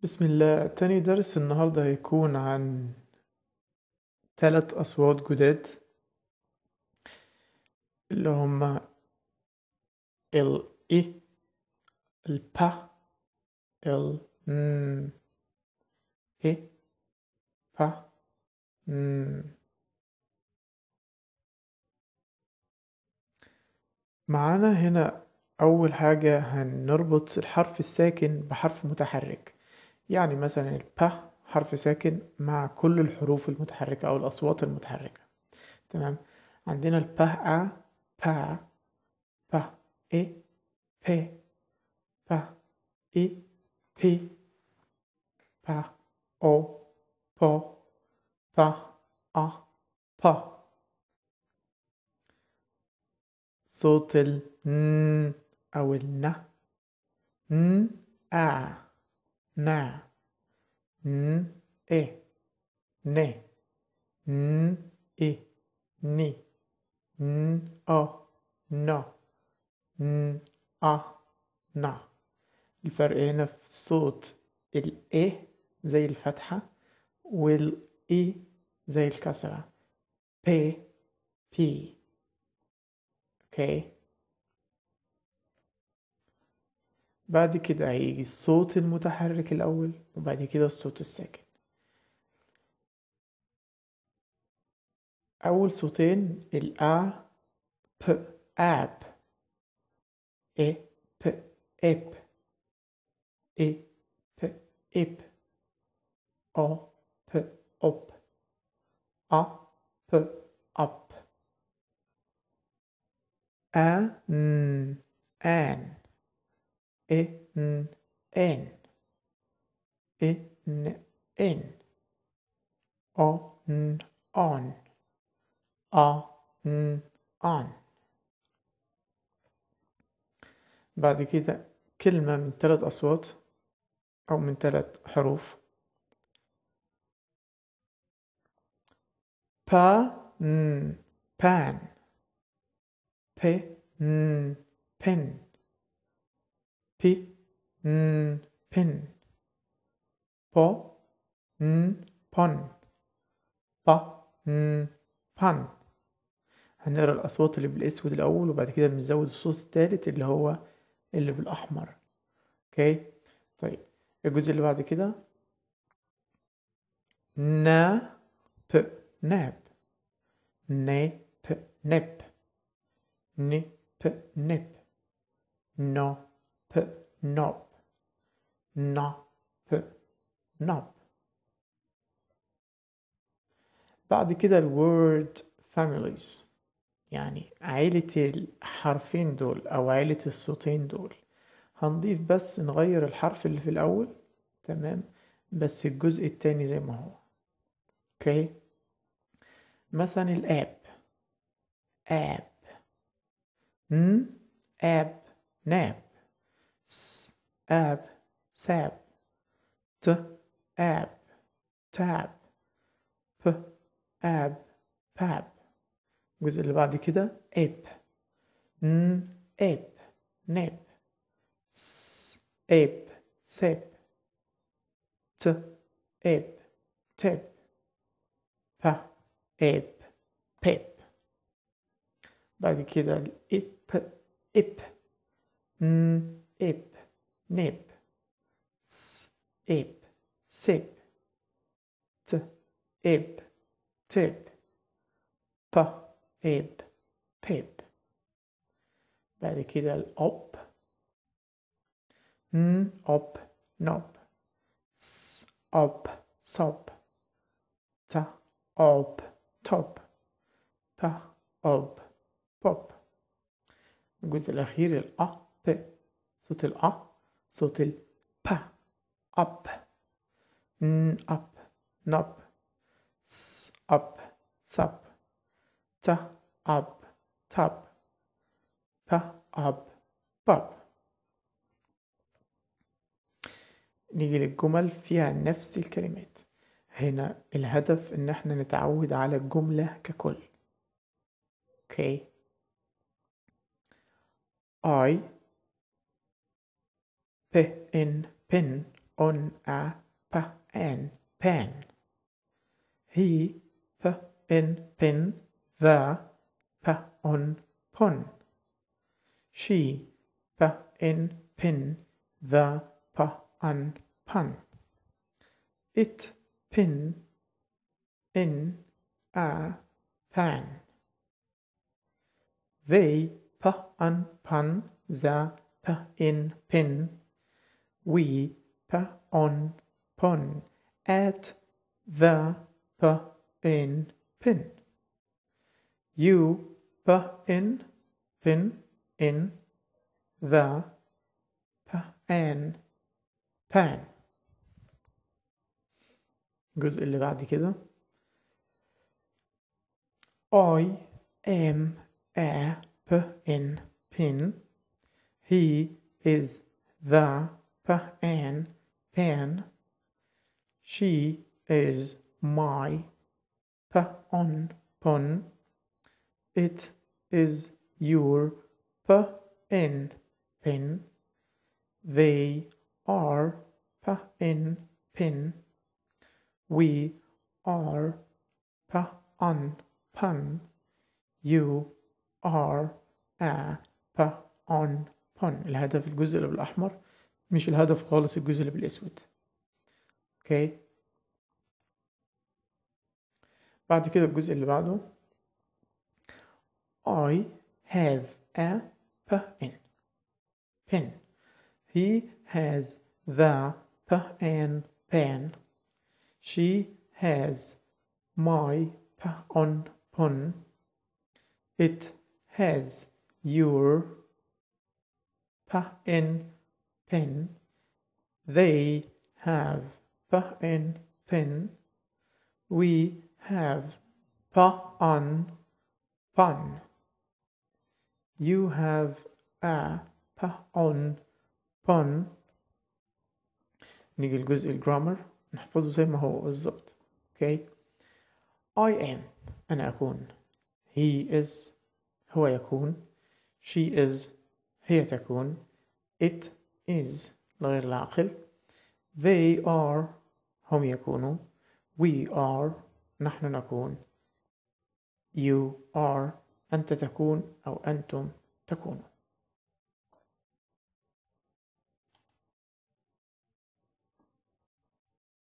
بسم الله. تاني درس النهاردة هيكون عن 3 أصوات جداد اللي هما ال إي، البا، ال ن، إي، با، ن. معانا هنا أول حاجة هنربط الحرف الساكن بحرف متحرك. يعني مثلا البا حرف ساكن مع كل الحروف المتحركة أو الأصوات المتحركة. تمام. عندنا البا، أ، با، با، إي، بي، با، إي، بي، با، أو، بو، با، أ، با. صوت ال ن أو الن، ن، آ، نا، ن، إيه، ني، ن، إيه، ني، ن، أ، نا، ن، أ، نا. الفرق هنا في صوت الإيه زي الفتحة والإي زي الكسرة. بي، بي. اوكي. بعد كده هيجي الصوت المتحرك الأول وبعد كده الصوت الساكن. أول صوتين الأ، ب، آب، إ، ب، إب، إ، ب، إب، أو، ب، أب، أ، ب، أب. أ، ن، آن، إ، ن، إن، إ، ن، إن، أ، ن، أن، أ، ن، أن. بعد كده كلمة من 3 أصوات أو من 3 حروف. با، ن، بان، بي، ن، بن، بي، ن، بن، بو، ن، بون، با، ن، بان. هنقرا الأصوات اللي بالأسود الأول وبعد كده بنزود الصوت التالت اللي هو اللي بالأحمر. اوكي. طيب الجزء اللي بعد كده نا، ب، ناب، ني، ب، نب، ني، ب، نب، نو، ب، نوب، نا، ب، نوب. بعد كده الword families، يعني عيلة الحرفين دول أو عيلة الصوتين دول. هنضيف بس نغير الحرف اللي في الأول. تمام. بس الجزء التاني زي ما هو. اوكي. مثلا الآب، آب، ن، آب، ناب، س، آب، ساب، ت، آب، تاب، ب، آب، باب. الجزء اللي بعد كده إب، ن، إب، نب، س، إب، سب، ت، إب، تب، ب، إب، بيب. بعد كده الإب، إب، ن، إب، نب، س، إب، سب، ت، إب، تب، ب، إب، بيب. بعد كده الأب، ن، أب، نب، س، أب، صب، ت، أب، توب، ب، أب، بوب. الجزء الأخير الأ، ب، صوت الأ، صوت ال ب، أب، ن، أب، نب، س، أب، صب، ت، أب، تب، ب، أب، بوب. نيجي للجمل فيها نفس الكلمات. هنا الهدف ان احنا نتعود على الجملة ككل. اوكي. I، ب، ان، بن، on a pan, pan. He in pin, the on pon. She in pin, the on pun. It pin in a pan. They on pun, the in pin. We on pon at the in pin. You in pin in the pan pan. الجزء اللي بعد كده I am a pin. He is the pan. She is my pon. It is your pin. They are in pin. We are on pun. You are a on pun. الهدف الجزء اللي بالأحمر، مش الهدف خالص الجزء اللي بالأسود. اوكي، بعد كده الجزء اللي بعده I have a pen. He has the pen. She has my pon. It has your pen. They have pen. We have on pun. You have a on pun. نيجي لجزء الجرامر نحفظه زي ما هو بالظبط. اوكي، I am أنا أكون. He is هو يكون. She is هي تكون. It is لغير العاقل. They are هم يكونوا. We are نحن نكون. You are أنت تكون أو أنتم تكونوا.